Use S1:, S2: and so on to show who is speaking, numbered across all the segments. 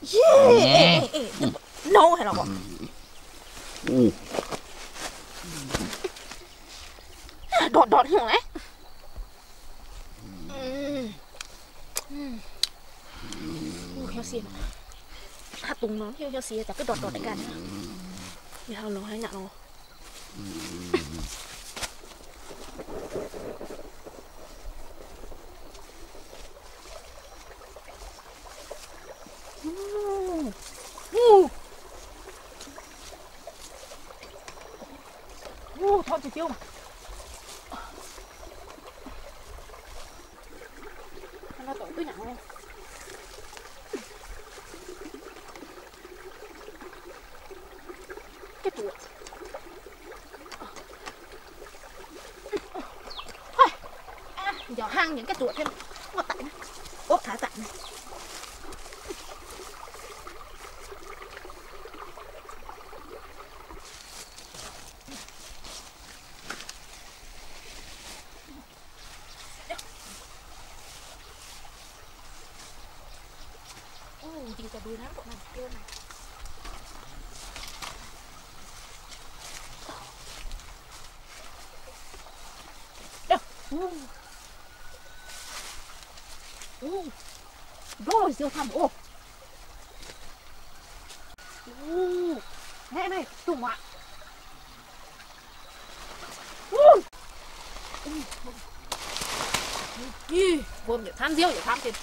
S1: nấu hay là bỏ đọt đọt hiểu đấy heo xiên hạt tùng nó heo xiênแต่ก็đọt đọtได้กันไม่เอาน้อยหนักเอาthôi chỉ tiêu mà nó tổ cứ nặng luôn cái chuột thôi giờ hang những cái chuột thêm ngọt tại ốp thả tại này đi ra đuôi nó bọn này luôn này rồi siêu thăm ô này này tùng ạ vườn để tham riêu để tham tiền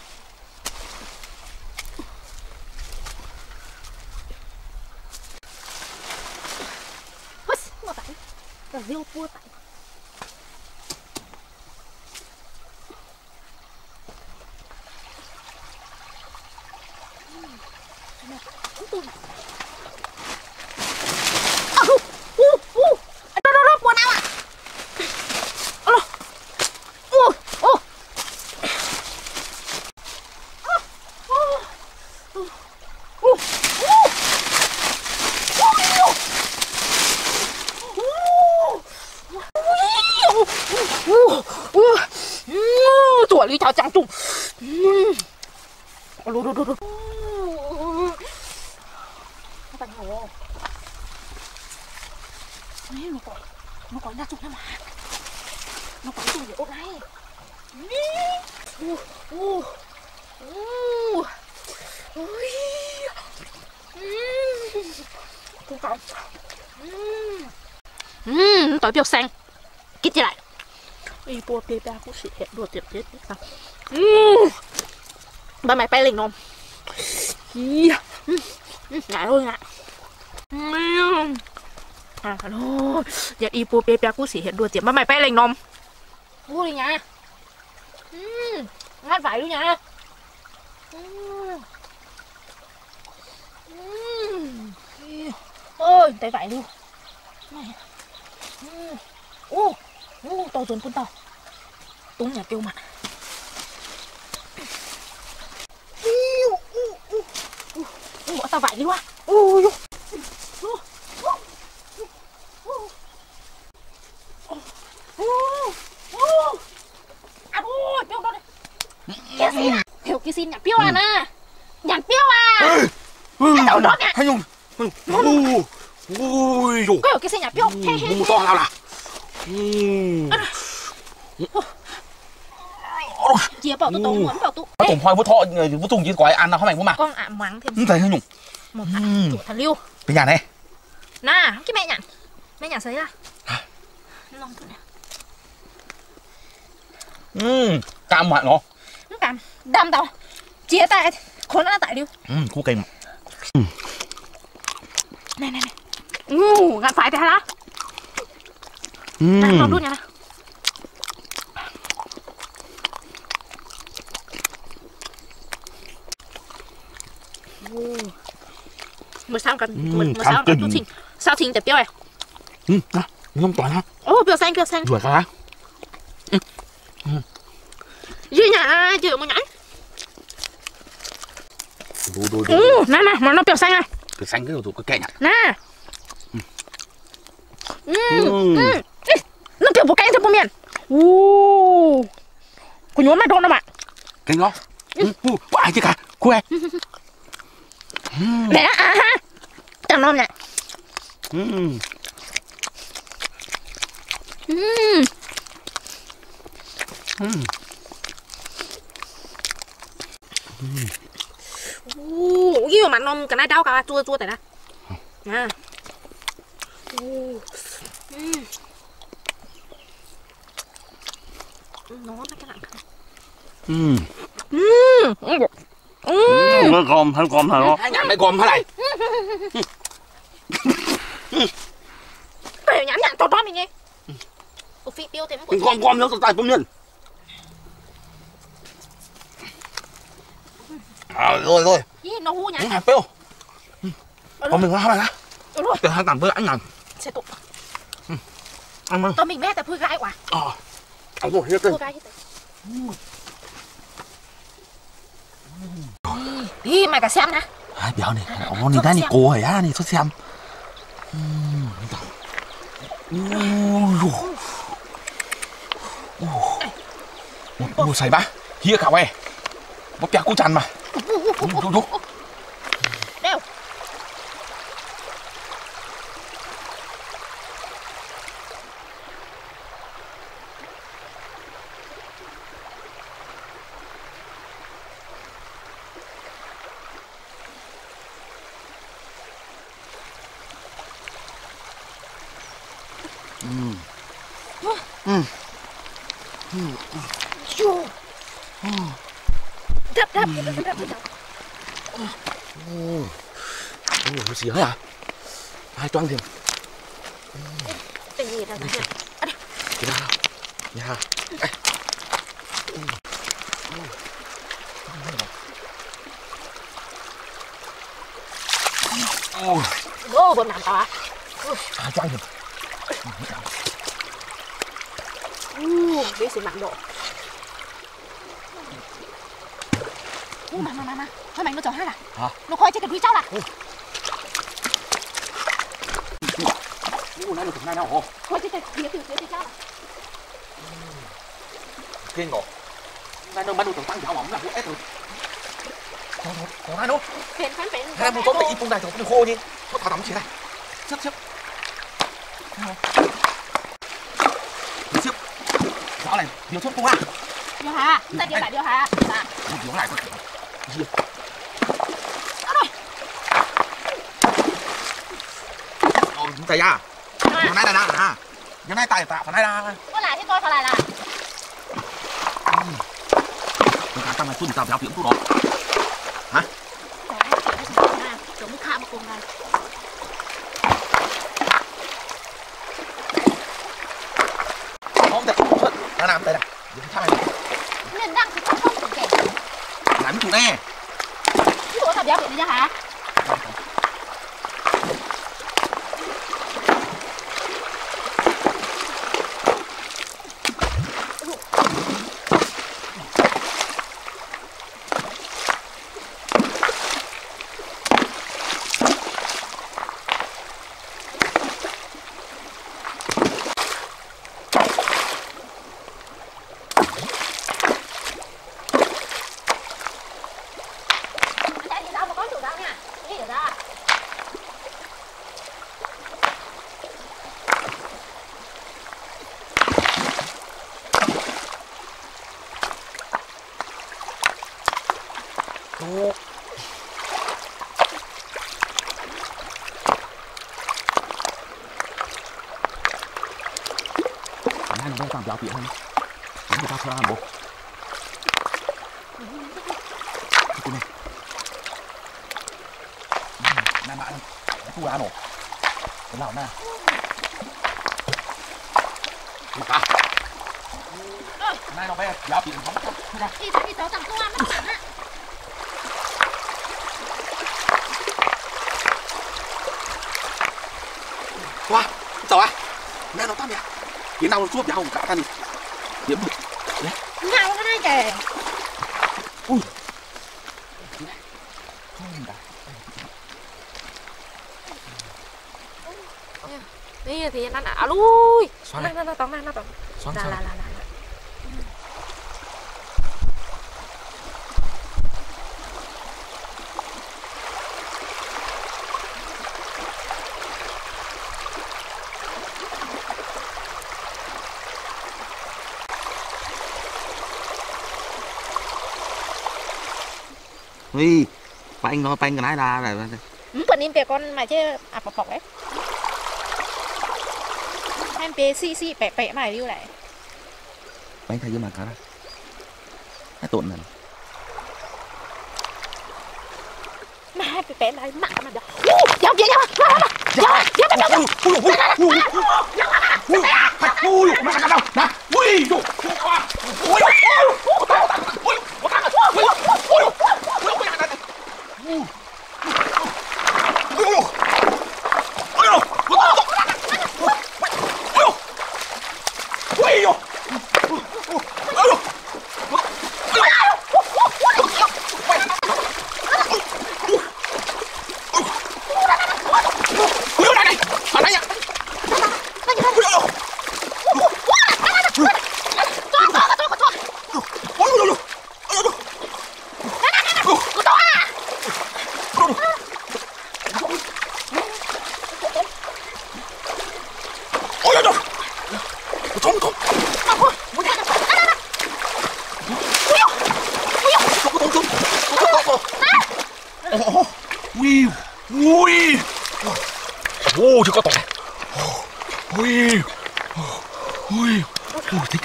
S1: là riêu cua tại lý cháo trắng trùng đồ đồ đồ đồ nó nhỏ nó có đa trùng lắm mà nó có trùng để ốt này tỏi biểu xanh kít lại đi bùa bê ba cũng sẽ đùa tiệm chết sao ba mày bay lên không ngại thôi ngại thôi giờ đi bùa bê ba cũng sẽ đùa tiệm ba mày bay lên không mua đi nha ngắt vải luôn nha ôi tay vải luôn này to dồn con tàu tung nhà kêu mặt bỏ tao vải đi qua hiểu cái xin nhà piêu à nè nhà piêu à tao đó nè
S2: hay không ôi dồi
S1: có hiểu cái xin nhà piêu
S2: một to nào là
S1: chia bảo tôi tùng muốn bảo tôi
S2: nó tùng hoài vô thọ vô tùng chỉ gọi ăn nào không mày muốn mà
S1: con ảm mắng thêm
S2: như thế hay nhung
S1: một chủ thần liêu
S2: cái nhà này
S1: nè cái mẹ nhặt sấy ra lòng thôi
S2: nè cam mà nó
S1: cam đam tao chia tay khốn nó tại liêu
S2: cua cây mà
S1: này gạt phải thế hả nó đút nha một sao cần một sao cần chút xinh sao xinh đẹp tiêu này
S2: không toàn ha
S1: biểu xanh
S2: ruột hả
S1: gì nhá chịu mà nhảy nè mà nó biểu xanh này
S2: biểu xanh cái đồ cái kẹ nhỉ
S1: nè nó kiểu bộ canh theo bộ miền của nhốn mà đôn đâu mà
S2: canh nó ai chứ cả cua
S1: Để đó à ha. Tao nôm nè. Cái mà nôm cái này đau cả chua chua tại đó. Nè. Nó cái nặng.
S2: Nó gom hay nó? Hai nhảm mày gom hả này?
S1: Mày nhảm nhảm to to mình nhé. Ủa phi tiêu thế mà.
S2: Gom nó tại công nhân. Rồi.
S1: Nó hú nhá.
S2: Hạt tiêu. Còn mình hoa này á. Từ hai tầm với anh nào.
S1: Sẽ tụ.
S2: Ăn mừng.
S1: Tao mình bé tại phơi gai quả.
S2: Ăn rồi hết rồi.
S1: Phơi gai hết rồi. Đi mày cả xem nè.
S2: Ai béo này, ông nhìn thấy này cô hả này, xuất xem. Ủa say bá, hia khảo e, bóp bẹt cũng chăn mà. Đúng.
S1: Đeo. Đập.
S2: Ủa gì hả? Hai toan thêm.
S1: Tình gì đâu nè.
S2: Đi ra. Nhà.
S1: Ô, bơm nằm tao.
S2: Hai toan thêm.
S1: Biết sự nặng độ. Mà. Thôi mày nó chọn hát à?
S2: Hả?
S1: Nó khoai cho cái đuôi cháu là.
S2: Này được này nào?
S1: Khoai cho cái đuôi cháu là.
S2: Kinh ngộ. Này nó bắt đầu tăng giáo mỏng là hết rồi. Còn hai nữa.
S1: Phèn.
S2: Hai một tốt để im bông này nó khô đi. Nó thả tắm chỉ này. Xếp. Xếp. Giáo này, điều thuốc không à?
S1: Điều hả? Ta điều hả?
S2: Điều lại. Gì? Tay à? Phần này là nè. Cái này tay tạ phần này là.
S1: Có lại thì coi phải lại là.
S2: Cái cá này tuần tao giáo tiếng tu đó. Hả?
S1: Chúng khám cùng này.
S2: Không thể. Nó làm tay này. Đừng thay.
S1: Nên đang thì không được kể.
S2: Làm chủ nè.
S1: Cái bộ tập giáo viện đi ra hả? Này nó tạm giáo viện hơn. Người ta sẽ làm bộ. Cái này. Này bạn. Thu ra nổ. Cái nào nè. Đi cả. Này nó bé giáo viện không. Đi cháu tặng công an nó chẳng á.
S2: Qua, cháu à. Này nó tao mẹ. Cái nào nó chuốc nhau cả ta đi. Điểm được. Đấy.
S1: Nhau cái này kìa.
S2: Ui.
S1: Đi thì nó ảo lui. Nó tóm.
S2: Xoắn
S1: Là.
S2: Ui, bánh nó bánh cái này là
S1: Phần im kìa con mà chứ bọc bọc đấy. Em bê xì bẻ bẻ mày lưu lại.
S2: bánh thay với mà cả đó. Cái tụn này.
S1: Mà bẻ bẻ mày mặn mà được. Dạo vậy nha.
S2: Ui, ui, ô chưa có tỏi. Ui, ui, thích.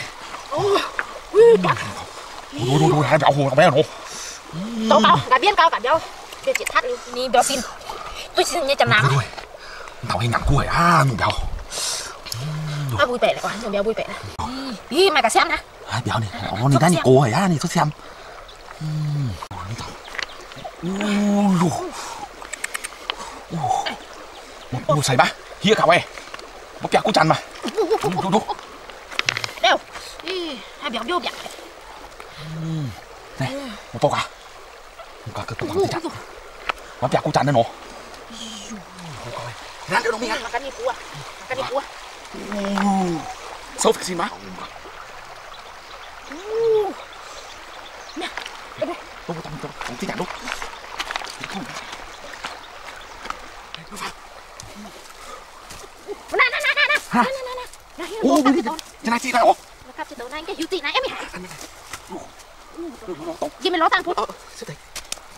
S2: Ôi, hai béo hồ nó bé nó.
S1: Cao, cả biên cao cả nhau. Để chị thắt đi béo xin. Tôi xin như chấm nắng.
S2: Tao hay ngắn cua mình béo.
S1: Vui vẻ lại quá, nhiều béo vui vẻ này. Đi mày cả xem nè.
S2: Béo này, nó đi ra đi cô này đi xuất xem. Một sấy ba, hia cả vậy. Một kẹo cú chăn mà.
S1: Đeo. Hai béo vô đẹp.
S2: Này, một tô cả. Một cả cái tô bằng chặt. Một kẹo cú chăn nữa nó. Ra được đâu mình ăn.
S1: Makan đi cua. Makan đi cua.
S2: Sâu phải xin má.
S1: Nè.
S2: Tôi thích ăn đâu.
S1: Nè.
S2: Ô, đi chân này chị này ô.
S1: Nó cặp từ đầu này cái hiếu tị này em nhỉ. Gì mày ló tang phút.
S2: Sao thế?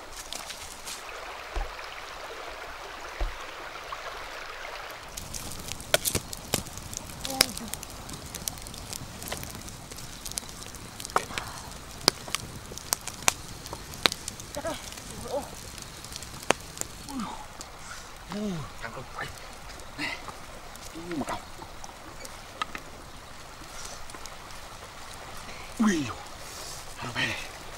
S2: Thằng con phải. Một cậu. Ui. Hàng về.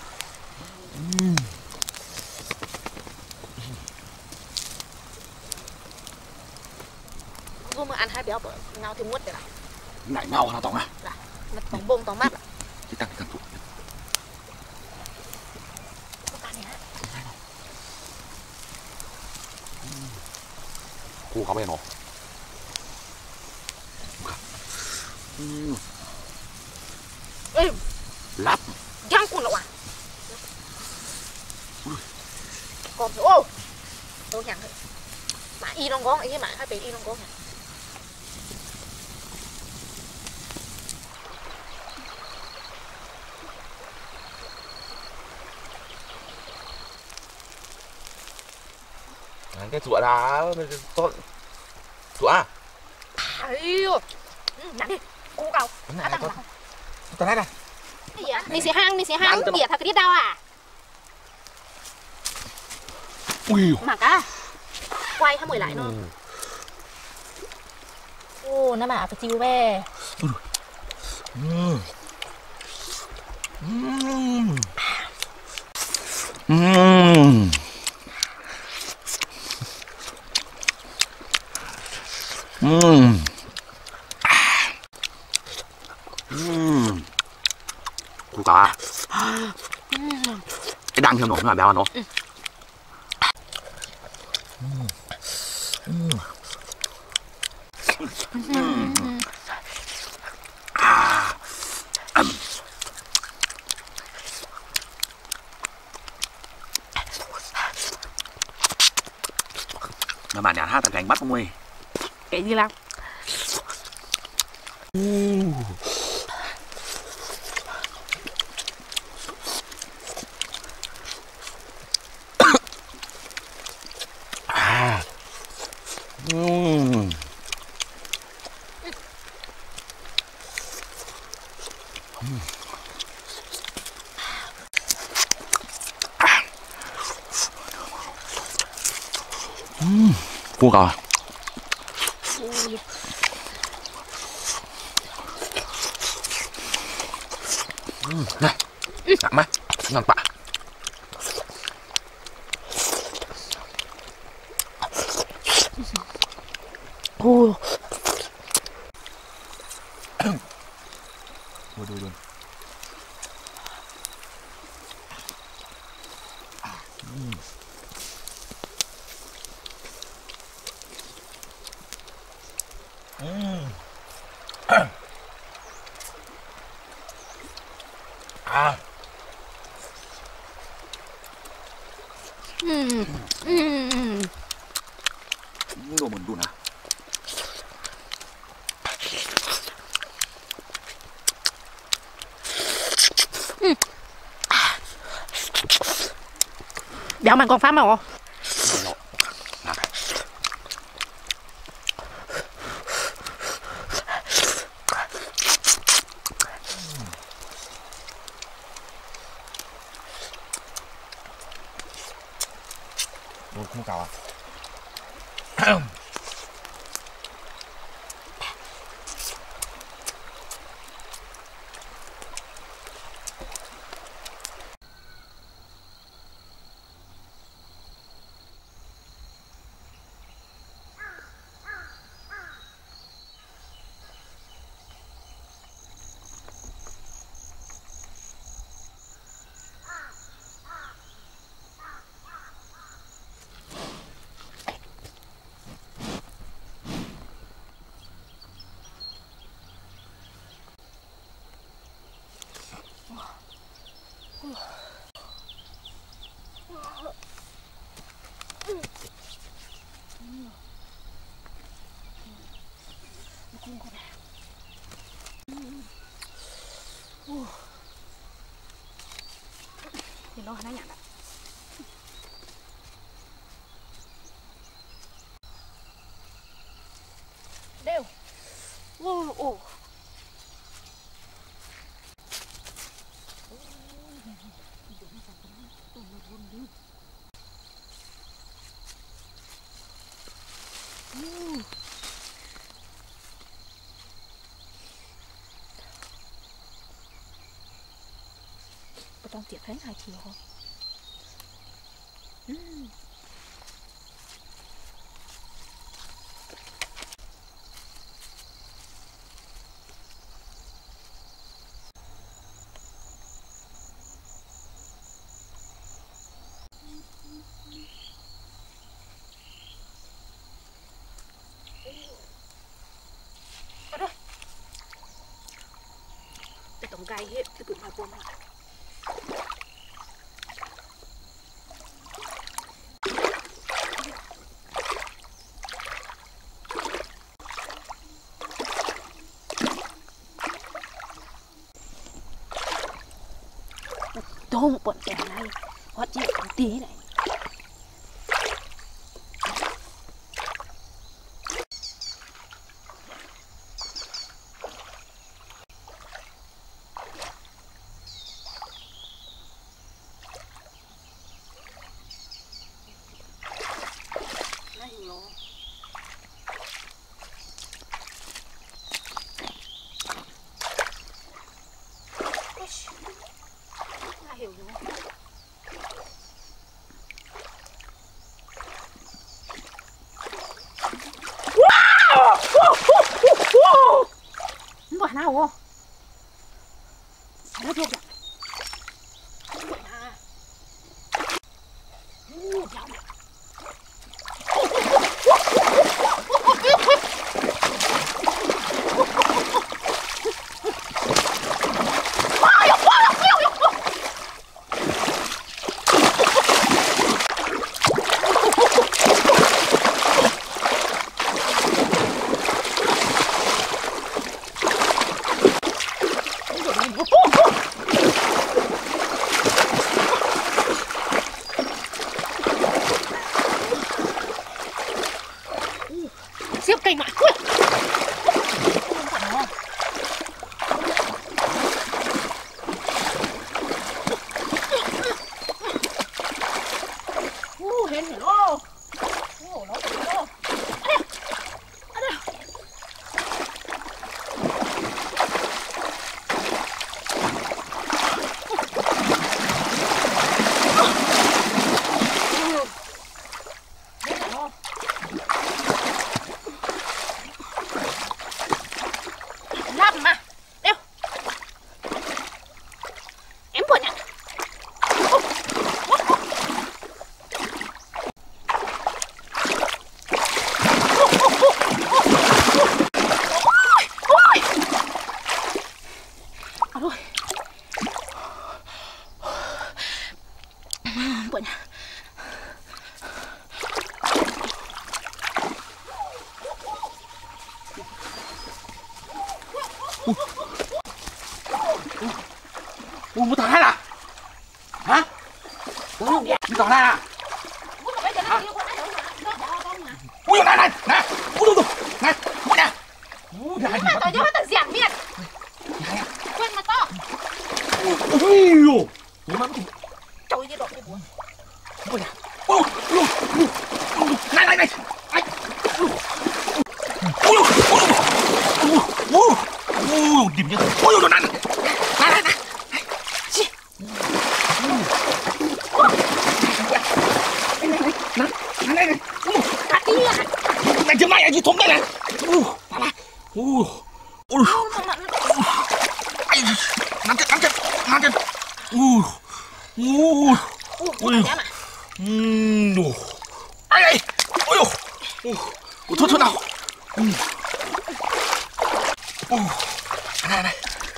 S1: Vô mà ăn hai béo bở ngao thì muốt rồi này.
S2: Nãy ngao nào tổng à?
S1: Là nó tống bông tống mát.
S2: Chị tăng tụ. Cô có bên nó.
S1: Ê,
S2: lắp
S1: giang cuốn lậu à? Còn ô, tôi nhàng thôi. Mà y nó ngon, ấy mà hai bé y nó ngon nhỉ?
S2: cái chuột đá chuột à?
S1: Ai nặng đi, cố cầu.
S2: Này con này này.
S1: Mình sẽ hang tỉa thật cái đít đau à?
S2: Ui.
S1: Mà cả quay hai mười lại nó. Ô, nó mà phải chiều về.
S2: Cú cá. Cái đằng theo nó là béo nó. Mà bạn nhà hát thằng cảnh bắt không ơi.
S1: Cái gì làm?
S2: cua cò này nặng má ngon bạ
S1: Ôi.
S2: Đuôi. Đồ mình đun à?
S1: Béo mày còn phát mà không?
S2: Đồ không cào à?
S1: Thì nó nhả đã. Đều. Ồ. Trong tiệc hết 2 chiều không? Cái tổng gai hết, cái cụm hoa buông này. Tô một bọn trẻ này, họ chỉ có tí này. Hiểu đúng không? Nó nào không? Nó thuộc ạ. vậy nha.
S2: Mua thằng hai là hả? Mua thằng hai à? Ui này này này, ui này này, ui này, ui này,
S1: mà tao cho nó giản miệng, quên mà to,
S2: ui呦, nhưng mà
S1: trời ơi đột đi buồn,
S2: ui này, này này này, ai, điểm nhá, ui này này này này, này này này chưa may gì thốn đây này nắm chân ai ôi thôi nào này này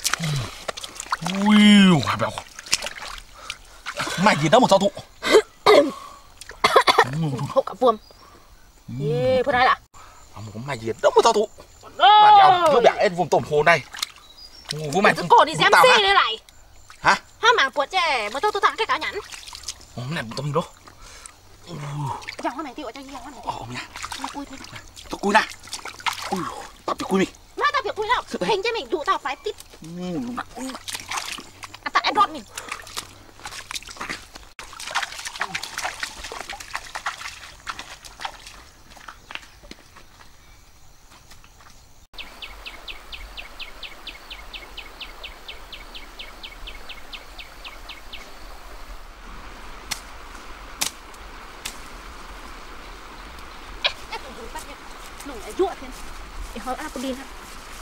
S2: ui hà bèo mày gì đó một sao thụ
S1: hậu cả vuông, yeah, phần này là
S2: mày gì đó một sao thụ bạn đéo cứ bẻ em vùng tổn hồ này vô mày
S1: cổ đi dám xe đây này
S2: hả
S1: mảng cuột trẻ mà tôi thẳng cái cá nhắn
S2: này tao mình đó
S1: dòng con này tiêu ở đây dòng con này tiêu
S2: nha
S1: cùi thôi
S2: tao cùi nè tao bị cùi mình
S1: má tao bị cùi nào hình cho mình đủ tao phải tít tại em đọt mình lủng lại ruột thêm để hơi apodin ha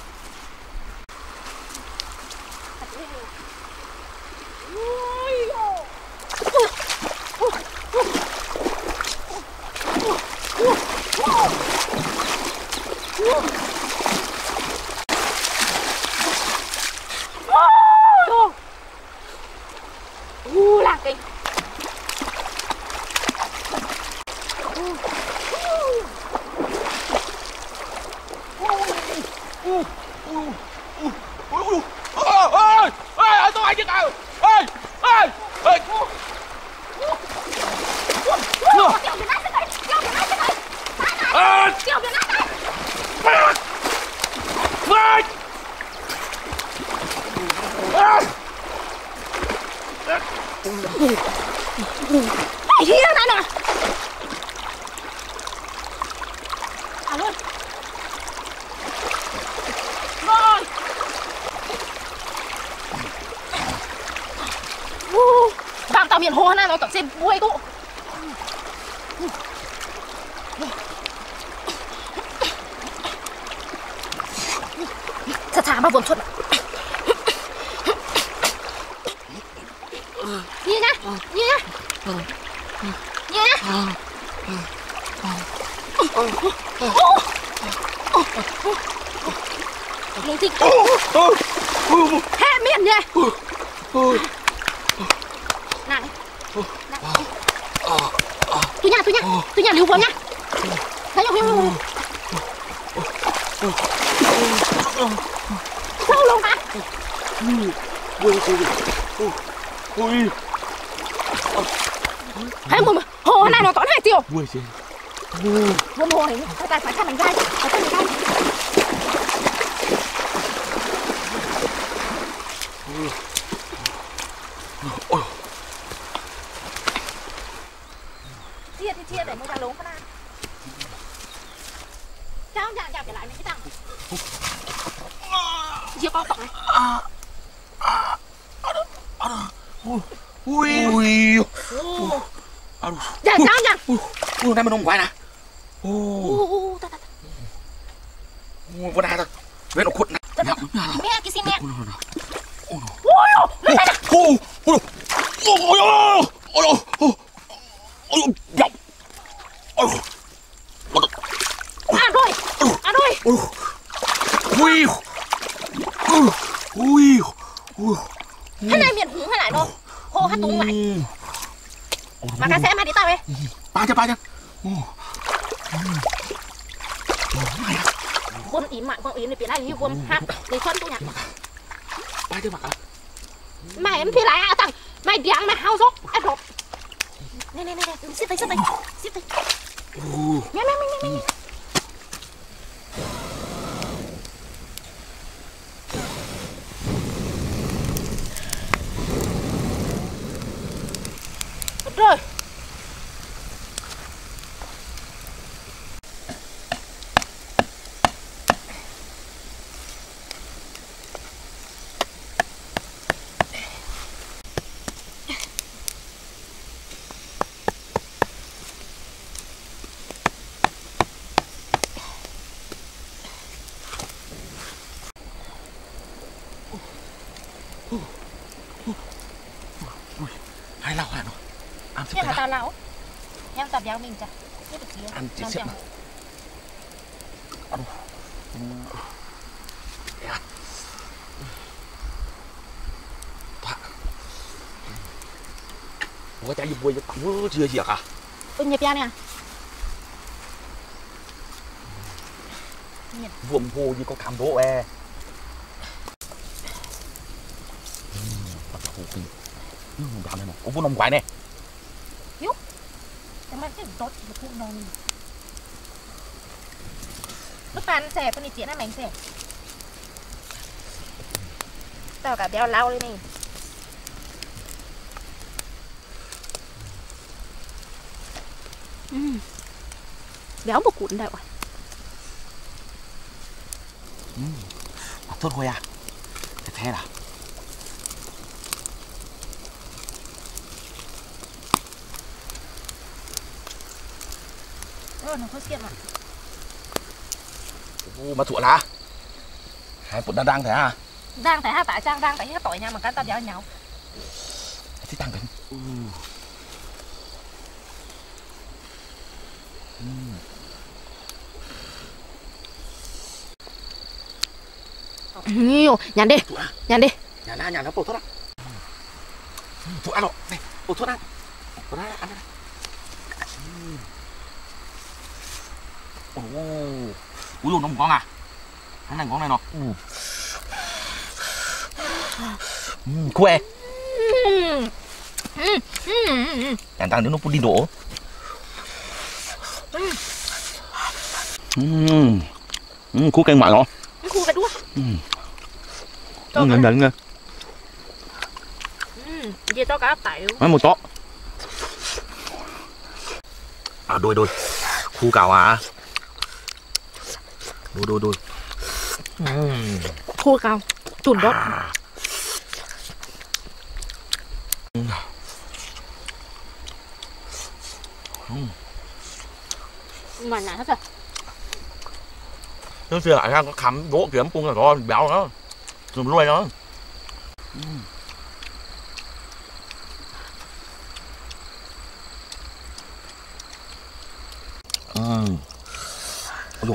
S1: lạc kinh
S2: tôi anh chứ nào ơi
S1: Mày đi đâu nè à luôn rồi vàng tao miền hồ này nó tổng xem buổi tụ chả mà buồn chuột như nhá như nhá như nhá lên thịt hẹ miệng nhỉ này tôi nhà lưu vào nhá thấy không sâu luôn hả hay mà hồ này nó tốn 2 triệu buồn hồ này ta phải cắt mảnh gai chia để mua ra lố con ăn cháu nhà để lại mấy cái thằng chia con tọng này
S2: ui
S1: dạ cháu nha
S2: đây mình không quay nè vừa này thôi với nó cuộn này
S1: mẹ cái xin mẹ ăn rồi cái này miền húng hay lại đâu hồ hát tung lại mà cái sẽ mà đi tao ấy.
S2: Ba cho.
S1: Quân ý mạng con ý này biển này như quân hát để phân tôi nhặt.
S2: Ba cho mà.
S1: Mày em phi lại à thằng. Mày điang mày hao dốt. Ăn rộp. Nè, xếp tay. Nè. Rồi.
S2: Hai lau hả nó? Ăn
S1: Thế là tao lão. Em tập giáo mình chả.
S2: Ăn chỉ xếp mà. Ăn. Ủa chạy vui cho tao chưa gì cả.
S1: Nhịp ra nè.
S2: Vuông vô như có cam đố e. Gạo này mà cũng vốn nông quái nè.
S1: Yếu. Em ăn cái tốt được không non. Lúc bạn xẻ con này chuyện là mảnh xẻ. Tao cả béo lau lên này. Béo một cuộn đâu à?
S2: Tốt thôi à. Thế là.
S1: Nó có xiêm à?
S2: Mà thua là. Hai phút đang thế à?
S1: Đang tại hai tại trang đang tại hết tội nha mà cái tao béo nhau.
S2: Thì tăng đến.
S1: Nhiều, nhàn đi. Nhàn
S2: nó bổ thuốc á. Thuốc ăn rồi. Này, bổ thuốc ăn. Bổ thuốc ăn. Ui luôn nó một con à. Cái này con này nó. Quê. Càng tăng đến nó đi đổ. Cú canh mặn ngon.
S1: Khu cái đuốc.
S2: Ngẩn nghe.
S1: Giờ tao cá tẩu.
S2: Mấy một tó. À đôi. Khu cào à. Đôi.
S1: Khu cào. Chuẩn đốt. Mà nãy hết rồi.
S2: Nó xưa lại có khắm gỗ kiếm cung là có béo nó. Dùng nuôi nó. Ôi dồi.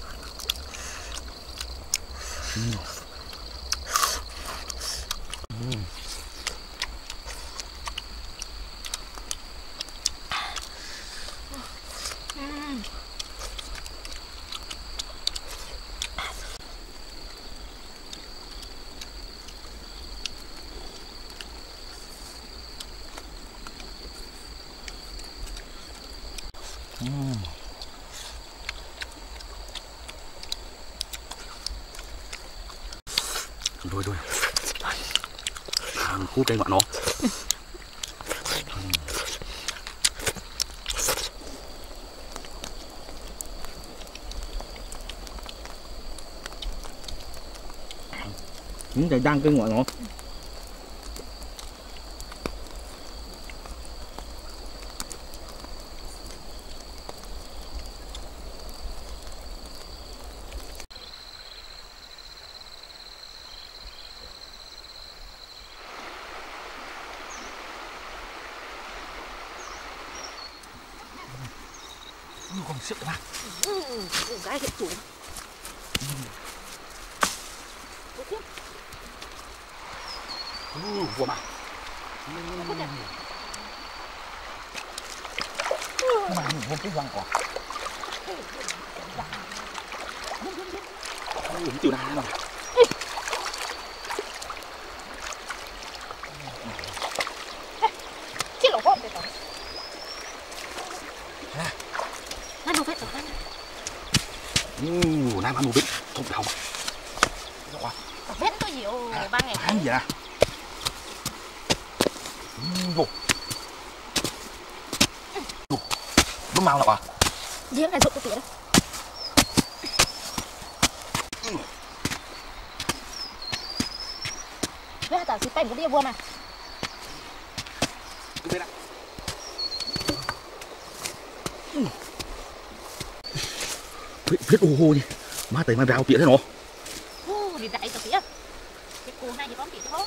S2: Đôi. Cú cây bạn nó. Những cái đang cây ngoại nó. Còn sức mà.
S1: Gái hiện chủ.
S2: Vừa mà. mà không biết răng quả không chịu này nào
S1: chết lỗ hộp rồi nó đâu biết rồi
S2: nay mà biết không đâu
S1: biết tôi nhiều ba ngày
S2: cái gì à nó mau nào à
S1: giếng này rụng cái tỉa đấy với tao xịt tay một đĩa buông mà
S2: cái bên biết ô hô đi má tay mà rào tỉa thế nó
S1: đi đại tao tỉa cái cô hai gì bóng tỉa thôi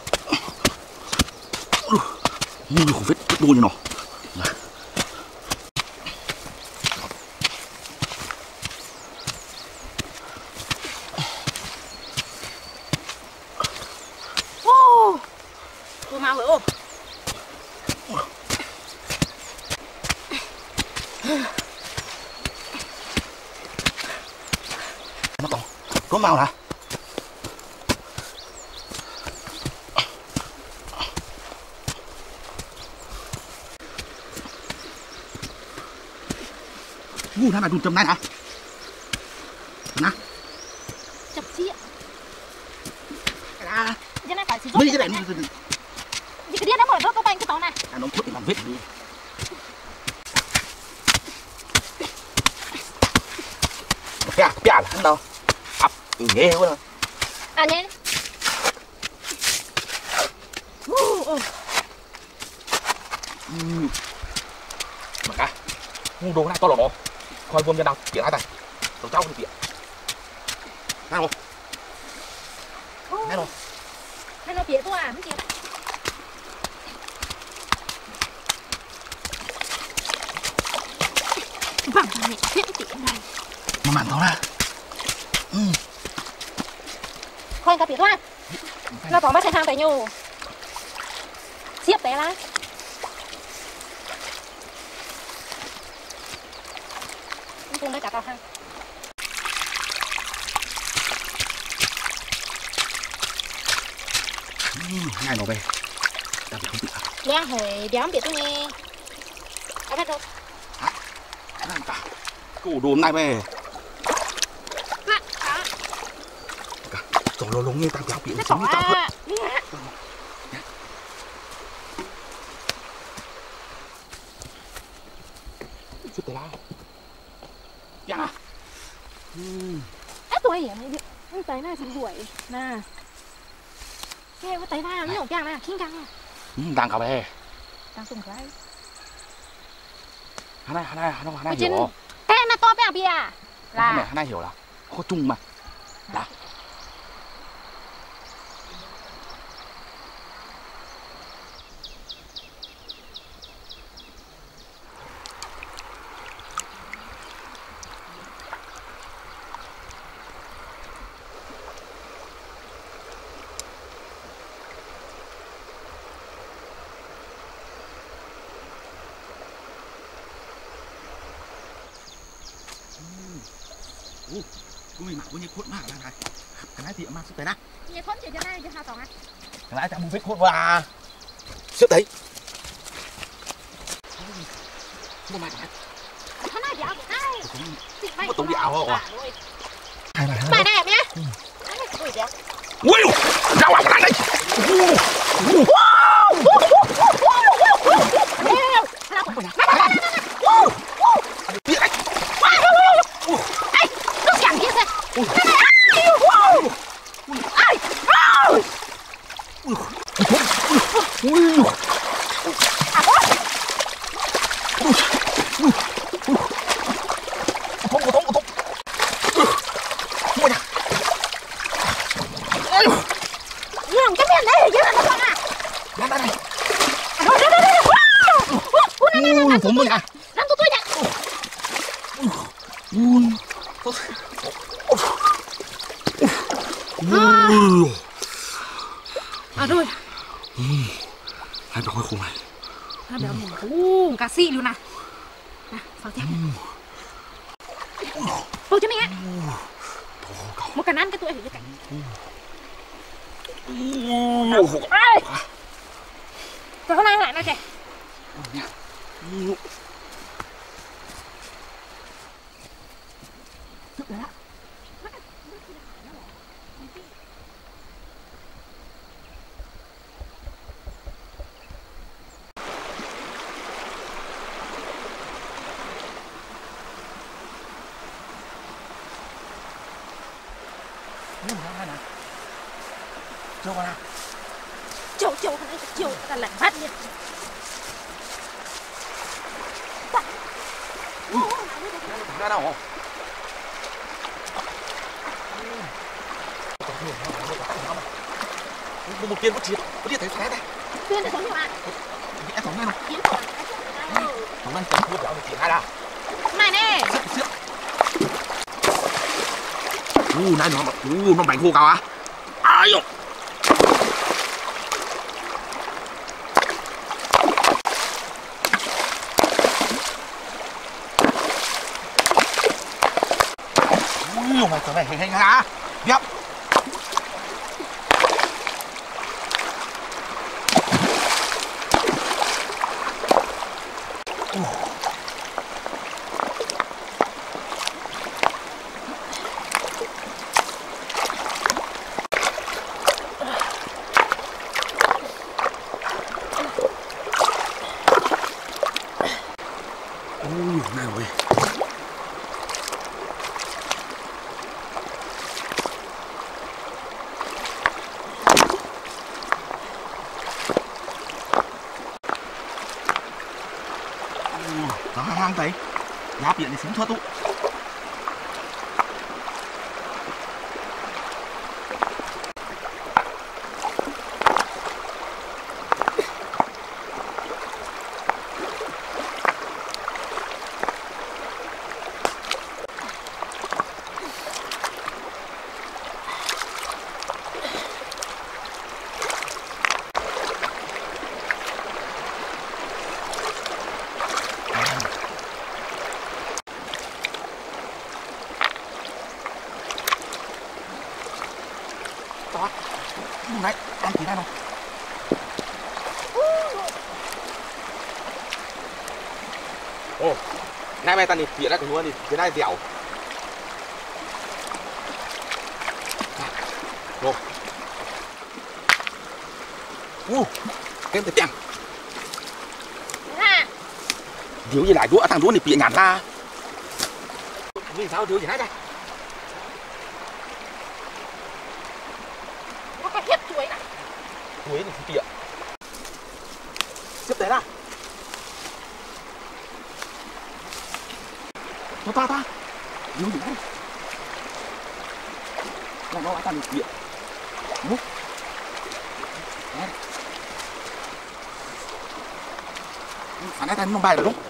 S2: không biết đu như nó
S1: cô mau rồi ôm
S2: nó còn có màu hả ngu thằng này đun chầm này hả nè
S1: chập chia cái này phải sử dụng
S2: mấy cái này
S1: thì cái đĩa nó mở rớt cái bánh cái tàu này
S2: nó thuận làm vết đi bia là hắn đâu ập nghe quá
S1: à nhé
S2: mà cả đồ này to lỏ coi vuông cho nào chuyện hai tay tao cháu thì chuyện này rồi này rồi
S1: này nó tỉa tôi à mấy chị vàng này thiết tỉa này
S2: mà mặn tao ra
S1: khoan cả tỉa tôi nó có bắt hàng tại nhau xiết té lá cùng đây cả tàu hàng
S2: này nó về tao bị không bị
S1: đang hỏi đéo biết tôi nghe có biết đâu
S2: cổ đồ này về chỗ lông như tao kéo bị sống tao thật chút tay lá dạ
S1: tôi hiểu cái tay này thành hủi nè cái tay này nó nhổ nè khinh căng
S2: đang cả bè
S1: đang dùng cái
S2: hắn này hiểu
S1: cái mà to bé bia là
S2: hắn này hiểu là có chung mà là ui mà có như khuất mạc này cái này thì mang sức tới nè
S1: như khuất chỉ cho này cho hai tòng á
S2: cái này chẳng muốn biết khuất và sức đấy mua mày
S1: cái này thì áo ai
S2: có tống bị áo không
S1: bài đẹp nhá
S2: ui ra vào cái này
S1: nó chẳng kia kìa làm cái miệng đấy chứ nó không à
S2: ผมมึงอ่ะ
S1: làm tôi nhận à rồi
S2: hai bà khôi khủng này
S1: hai béo mồm cá xị luôn nè phao chém phao cho mẹ một cái năn cái tuổi thì cái cái hôm nay lại nói kìa
S2: Châu vào nào.
S1: Châu là lạnh phát nha.
S2: Ra đâu? Một tiên có chiết thấy thái đây.
S1: Tiên để sống cho bạn.
S2: Em sống này này.
S1: Kiếm
S2: Sống này cầm cua béo để chỉ hai đà.
S1: Này nè.
S2: Siết. Này nó bánh khô cao á. Ai dồi. Mày tớ này hình hả? Nhấp. Này rồi. Nó hang thấy giáp điện thì sống thoát tụ. Đó. Này, ăn tí này nào. Ồ, nay mày ta đi phía ra cái nuôi đi, phía này dẻo. Ồ. Em thấy chàng. Thiếu gì lại đũa thằng đũa này bị nhạt ra. Vì sao thiếu gì hết đây? Chuối thì tiện. Xếp đấy ra. Nó ta. Đúng đúng. Nó ta được tiện. Múc. Đấy. Phản này ta nó bài được đúng.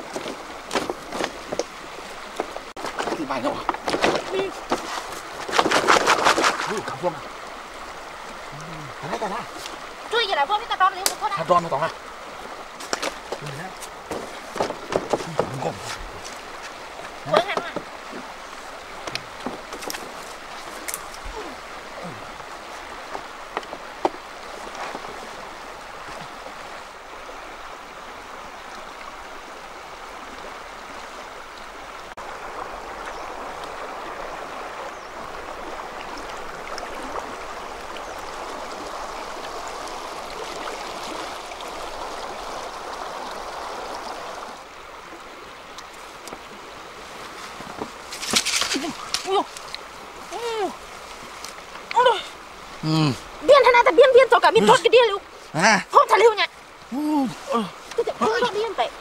S2: Thì bài đâu à? Cảm ơn. Phản này ta ra.
S1: Chui gì là vô cái ta đón liu một con
S2: Hạt đòn nó tỏ ha.
S1: Quấy hạt mà. Biên thằng này ta biên cho cả biên tốt cái điên luôn. Không thằng lưu nhỉ. Cái chuyện không điên vậy.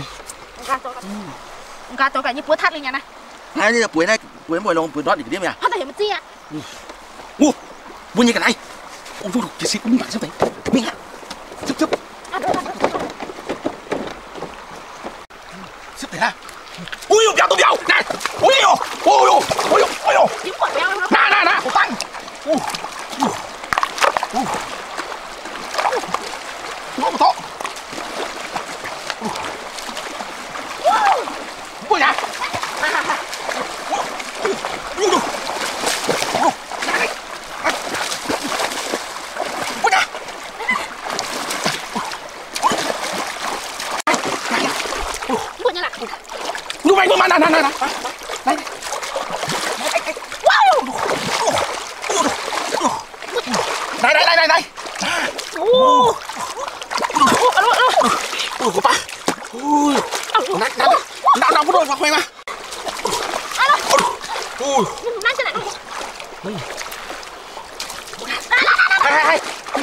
S1: Gà cho cả như búa thắt lên nhà này.
S2: Này như búa này, búa mồi lông búa đót để điên mày à?
S1: Không thể hiểu một chi ạ.
S2: Búa như cái này. Ôi vô cái gì cũng bạc sao vậy? Mình ạ. Chụp. Xếp thế ha. Ui béo tôi béo. Này. Ui.
S1: Những quả béo nó.
S2: Nè, cổ tăng. Nó một to. Ủa mà này này này này này này này này này ủa của ba ui nào có đồ vào khoe mà ui
S1: nãy cái này
S2: hay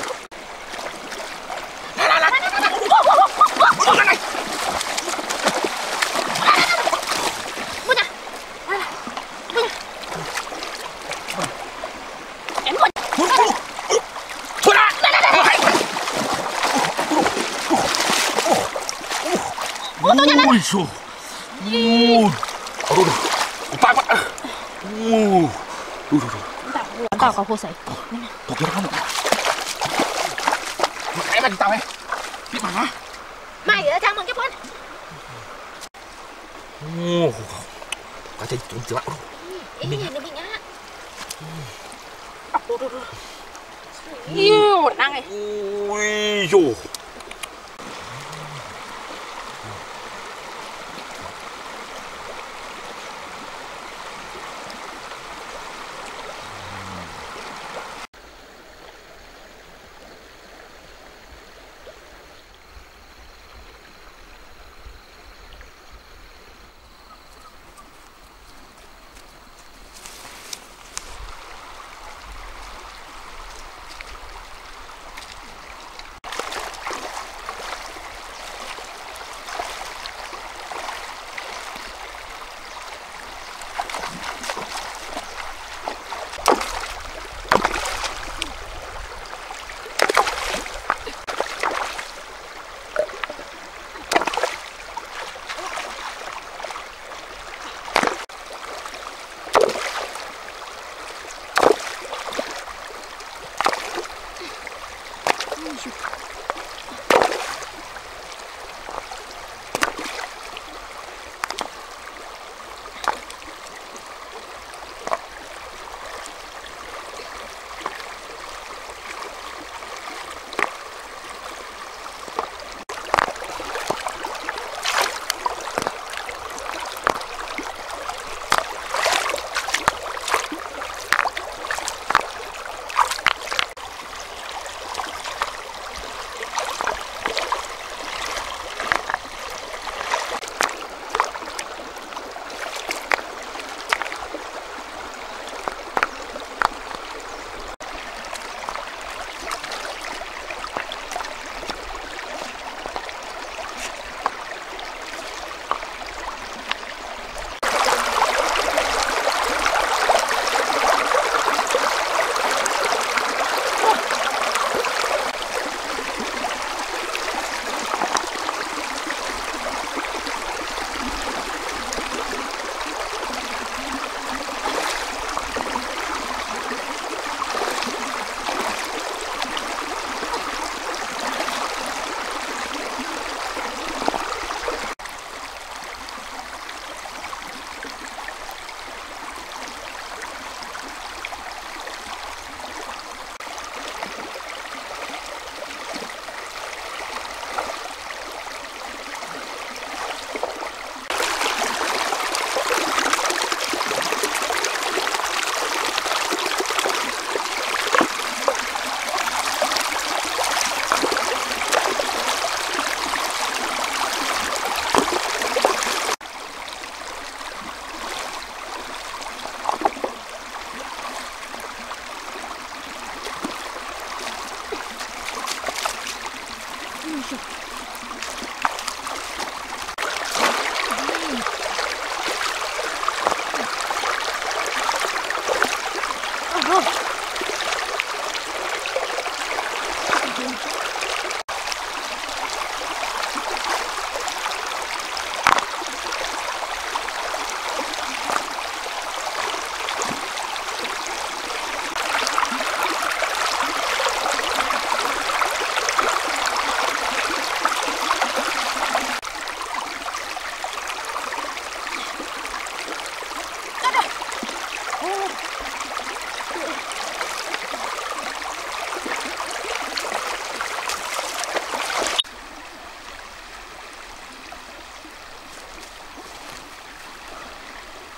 S2: ui xù ui ba ba
S1: tao có vô sấy
S2: tôi kira kamu kayak lagi tahu di mana
S1: mày ở trang mừng cái con
S2: kaca itu jelas
S1: ini nó bị ngã yêu đang này
S2: ui dù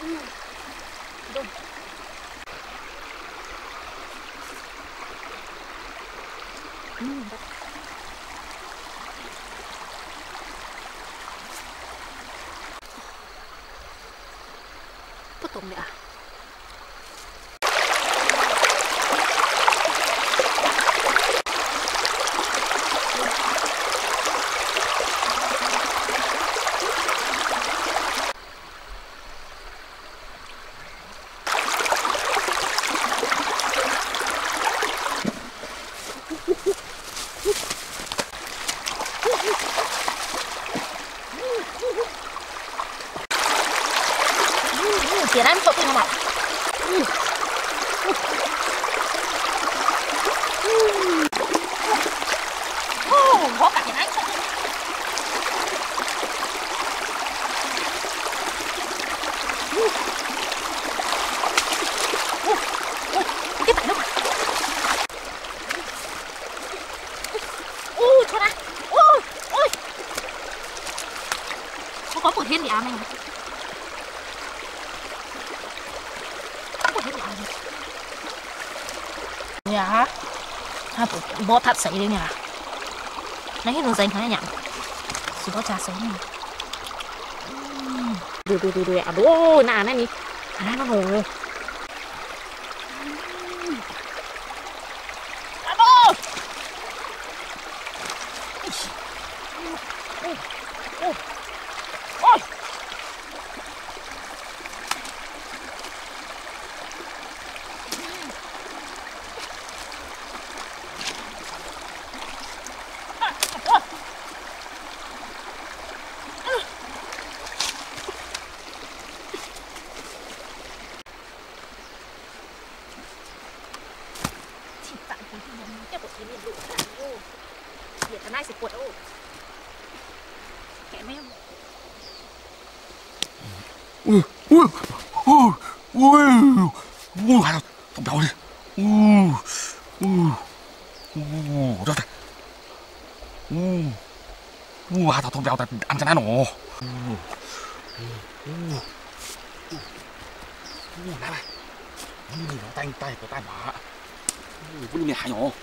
S1: Đúng. Bất tổng đấy à? Tiền ăn cậu không ạ? Có cả tiền ăn. Tiếp phải đâu mà. Thôi đã. Ôi. Có một thiên địa này. Dạ, bó thật sấy đấy nhỉ. Nãy hết đường dành phải nhỉ? Chỉ có trà sấy này. Đùi, à đố, nà này nè. À nó ngồi. À đố. Ôi. Để cái này sẽ cuột ô. Kệ mấy không?
S2: Hai tao béo đi. Đó đây. Hai tao béo tại ăn cái này nó. Này này. Nó tay của tay mà. Cái lưng này hay nhổ.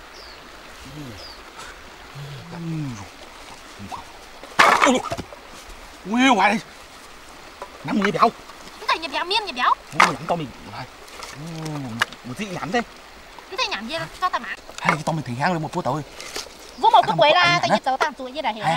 S2: Ui, ngoài đây. Nắm người béo.
S1: Cái này béo miên béo.
S2: Nhắm tao mình. Một tí nhắm thế.
S1: Thế nhảm gì cho ta mà.
S2: Hay tao mình thỉnh hang lên một phút thôi.
S1: Vô một cái quấy ra tại vì cháu tạm tuổi như này hả?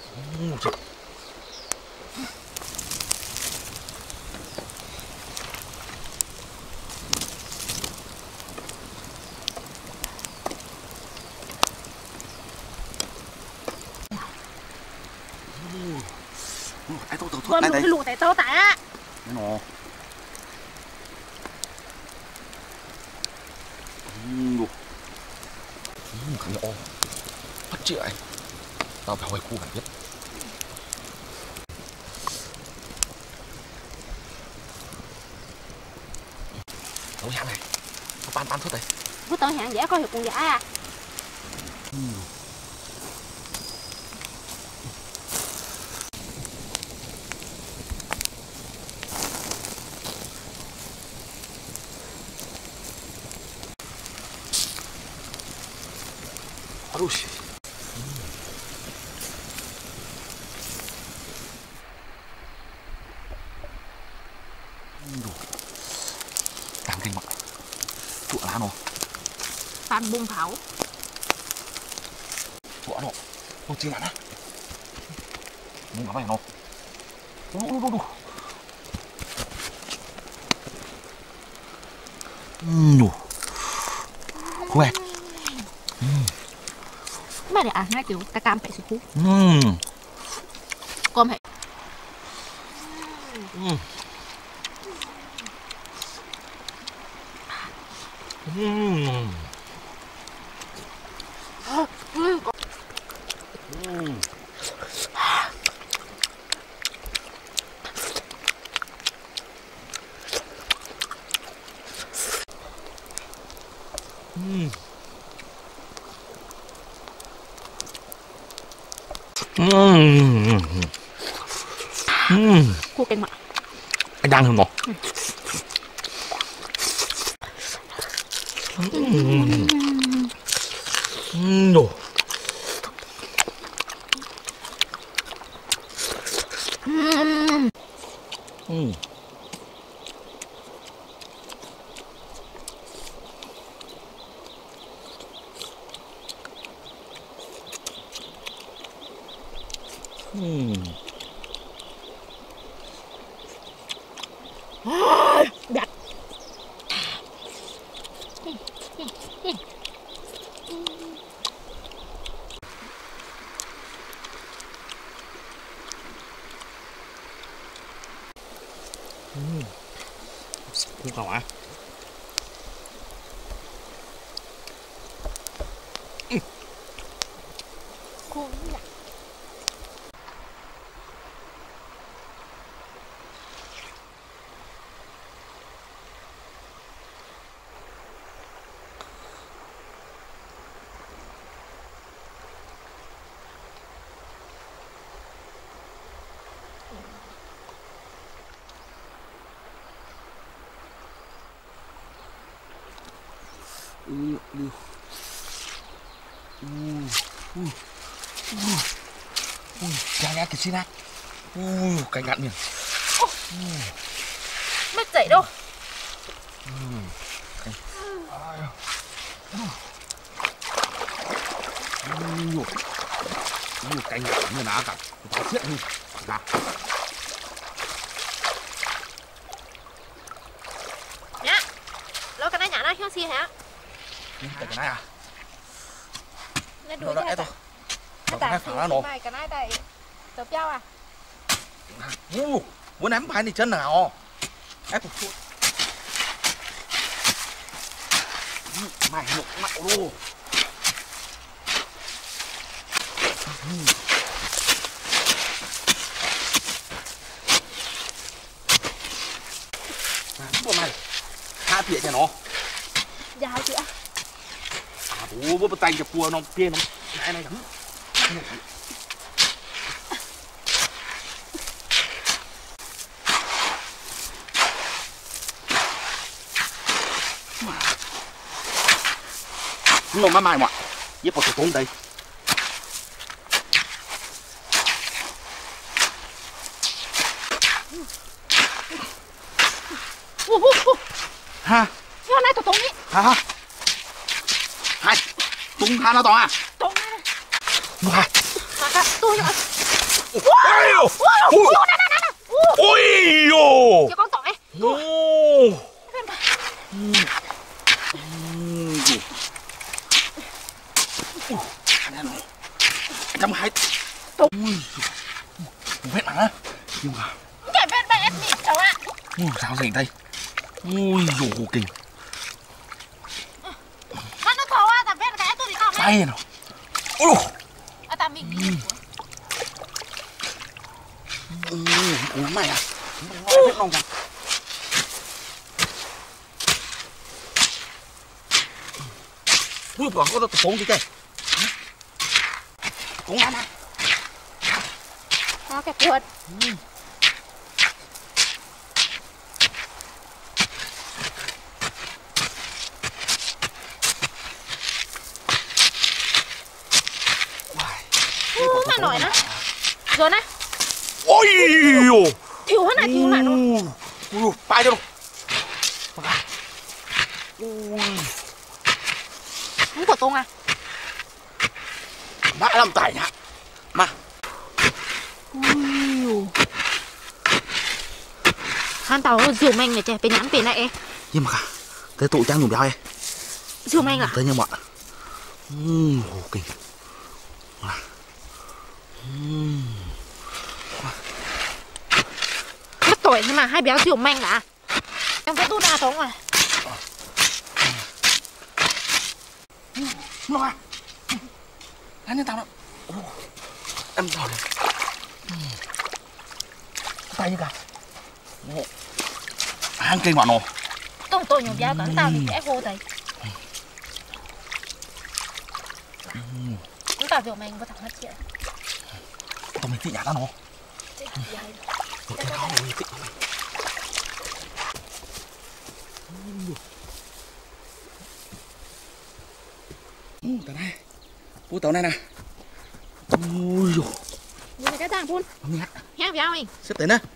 S1: Vâng, cái lụa tại tao tại á.
S2: Nó. Khẳng nhỏ. Bắt chữa anh. Tao phải hỏi khu gần biết. Tao hàng này. Tao bán thuốc đây.
S1: Với tao hàng dễ coi hiệu cùng giả à.
S2: Aduh. Đang kinh mà. Chụa lá nó.
S1: Phan bung thảo.
S2: Chụa nó. Nó chi lại đó. Bung thảo này nó. Đu. Khỏe.
S1: Mà để ăn ngay kiểu ta cam phải sụp. Con phải.
S2: Cua
S1: canh mặn.
S2: Cái đăng không ngọt. Đồ.
S1: Đặt.
S2: Không cầu à?
S1: Khô lắm.
S2: Chà nhá cái xin á. Cái ngạn miệng.
S1: Mất dậy đâu.
S2: Cái ngạn như ná cả. Tao xiết đi. Nào.
S1: Nhá. Lo cái này nhả nó hiếu xì hả?
S2: Cái này à?
S1: Nó đuổi
S2: Nó
S1: ra.
S2: to.
S1: Nó tạt thì mày cái này đây. Tập trao à?
S2: Muốn ném phải thì chân nào? Ép một chút. Mày nhục mạo luôn. Bộ này hai phía cho nó.
S1: Dạ hả chị ạ?
S2: À bố tay chụp cua nó kia nó này này lắm. Nó mà mai mà giúp một tốn đây. Ha.
S1: Nó này tụi đi.
S2: Ha. Hai. Tung ha nó to à?
S1: Tụi này.
S2: Một hai.
S1: Hả tôi rồi.
S2: Ôi yo. Ôi yo.
S1: Cho con tỏi.
S2: Trăm hai. Ui. Vết mà. Nhưng mà.
S1: Cái vết bé mịn cháu ạ.
S2: Sao gì đây? Ui dồi kinh.
S1: Nó to á, ta vết cái tôi thì không đấy.
S2: Tay nào. Ôi.
S1: À ta mình.
S2: Lắm mày à? Vết nòng kìa. Ui bỏ có tốn gì kìa. Cũng lắm à.
S1: Nó kẹp chuột. Mà nổi nó. Rồi nè.
S2: Ôi yo.
S1: Thiếu hết này, thiếu lại luôn.
S2: Ui, bay cho luôn. Ui.
S1: Không của Tùng à?
S2: Đã làm tải nhá. Mà.
S1: Han tàu rượu manh này trẻ, bên nhãn bên này.
S2: Nhưng mà thế tụi trang dùng béo ấy.
S1: Rượu manh à?
S2: Thế nhưng mà. Kinh.
S1: Mất tuổi nhưng mà hai béo rượu manh đã. Em phải đút ra Tùng à?
S2: Nó à. Anh tao nó. Em tao này. Tay như cả. Hang cây bọn nó.
S1: Tùng tôi nhiều béo cắn tao thì sẽ vô thầy. Chúng ta rượu manh có thằng hết chuyện.
S2: Tao mình thích nhả nó nó.
S1: Chết dài.
S2: Cái đó mình thích. tao này bố tao này nè ui dồi
S1: như là cái tang phun
S2: nhát
S1: héo véo mình
S2: xếp tới nữa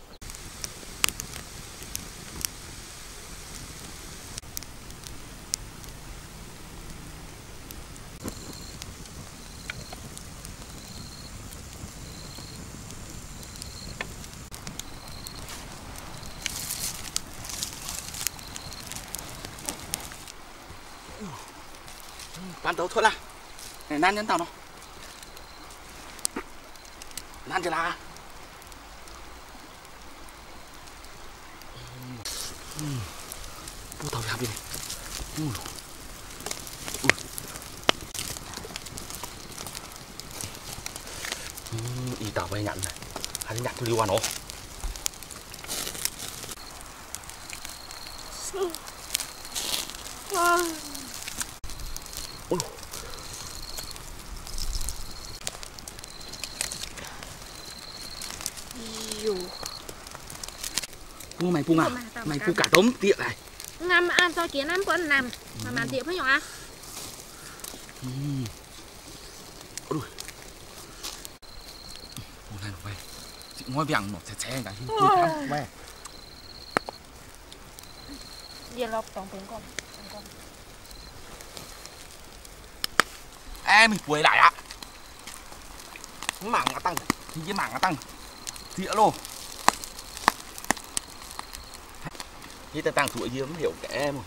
S2: bán tàu thôi là này nan nhân tàu nó nan chưa là bố tàu làm gì này y tàu bay nhận này hay nhận tôi đi qua nó ôi Phu mày phu à? Mày phu cả tấm tiện này.
S1: Ngâm ăn cho kiến ăn con nằm mà tiện với nhỏ.
S2: Ôi. Hôm nay nó về. Chị ngồi vàng nó xe cả hin về.
S1: Dia lọc tổng tiếng con.
S2: Em mình quay lại ạ. Mảng nó tăng thì cái mảng nó tăng. Tía luôn. Khi ta tăng tuổi gì không hiểu cả em.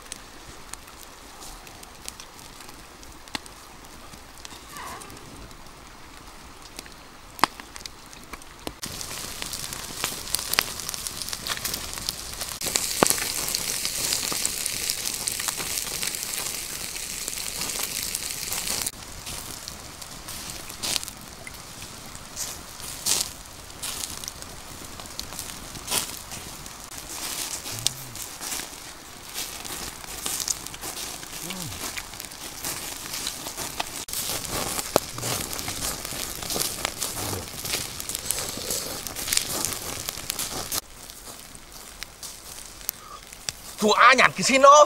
S2: Chú ai nhặt cái xin nó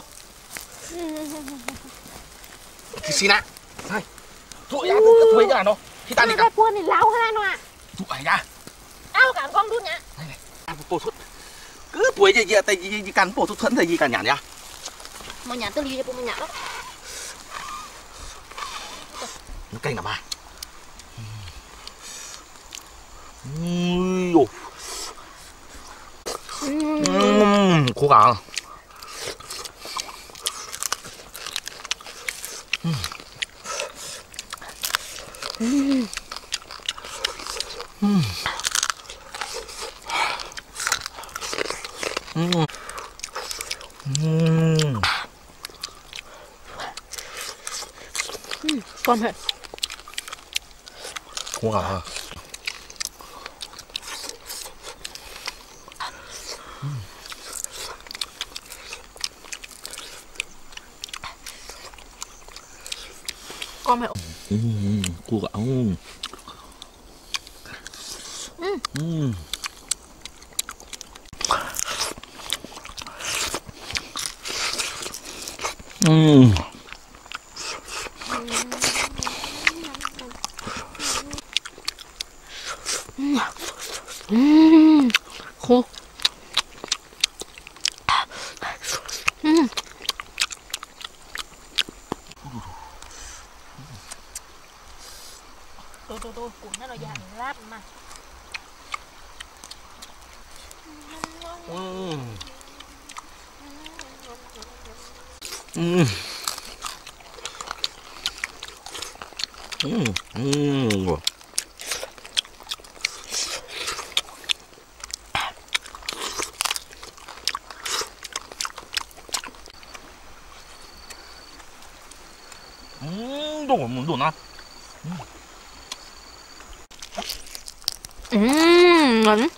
S2: cái xin á này chú ai tôi thấy nó khi ta đi
S1: cái buôn thì lao hai nó à
S2: chú ai ra
S1: ao cả con đút nhá
S2: này này ăn bổ thuốc cứ tuổi gì tại gì cắn bổ thuốc thuẫn thì gì cả nhặt nhá
S1: mà nhặt tôi đi cho mình nhặt đó
S2: nó canh là ba ui dồi cố gắng
S1: con hả
S2: cố gắng
S1: con mẹ
S2: cố gắng
S1: khô tôi cuốn nó là dạng lát mà
S2: đồ muốn đồ ăn
S1: ngon